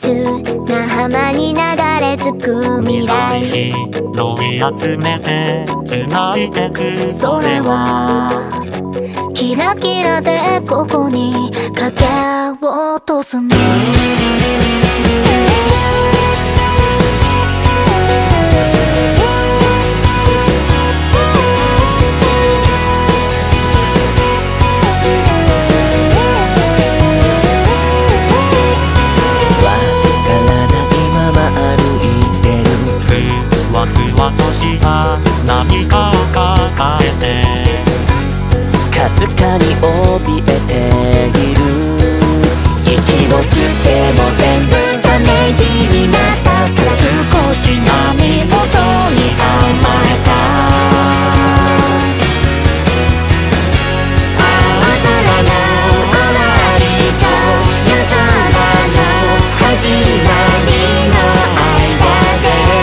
砂浜に流れ着く未来、 拾い集めて繋いでく。 それはキラキラでここに影を落とすの。 ふわとした何かを抱えてかすかに怯えている。息をつけも全部ダメージになったから少し波元に甘えた。青空の終わりと夜空の始まりの間で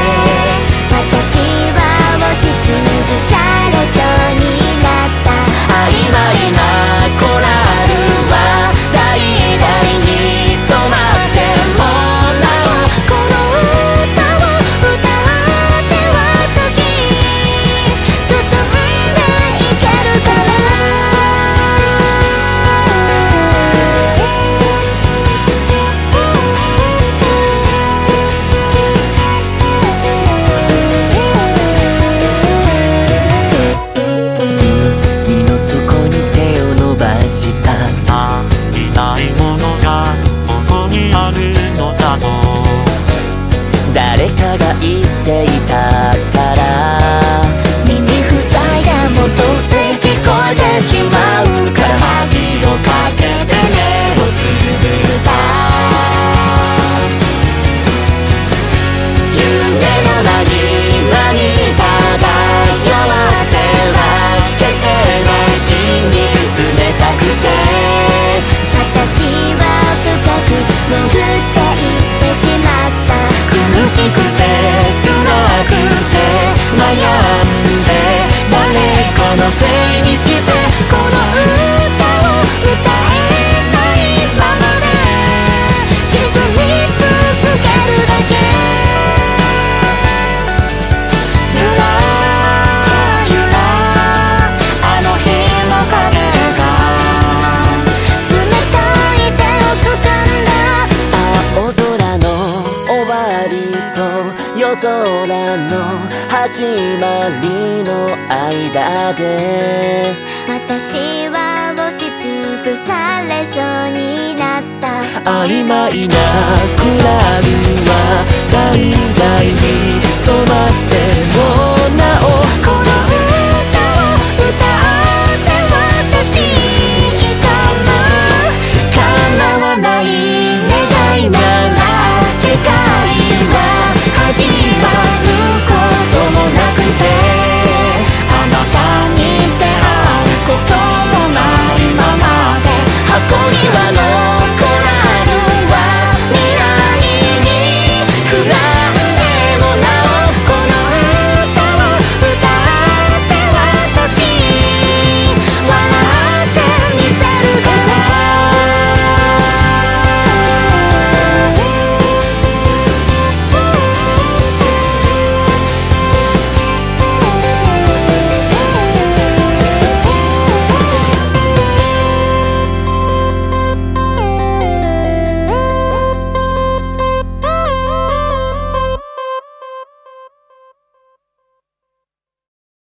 曖昧なコラルは代々に染まってもなおこの歌を歌って私進んでいけるから。誰かが言っていたから耳塞いでもどうせ聞こえてしまうから鍵をかけて目をつぶった。夢の間に漂っては消せないしに薄めたくて私は深く潜っていってしまった。 苦しくて辛くて悩んで誰かのせいにしてこの歌を歌えないままで沈み続けるだけ。ゆらゆらあの日の影が冷たい手を掴んだ。青空の終わりと夜空の始まりの間で私は押しつぶされそうになった。 曖昧なクラルは代々に染まっても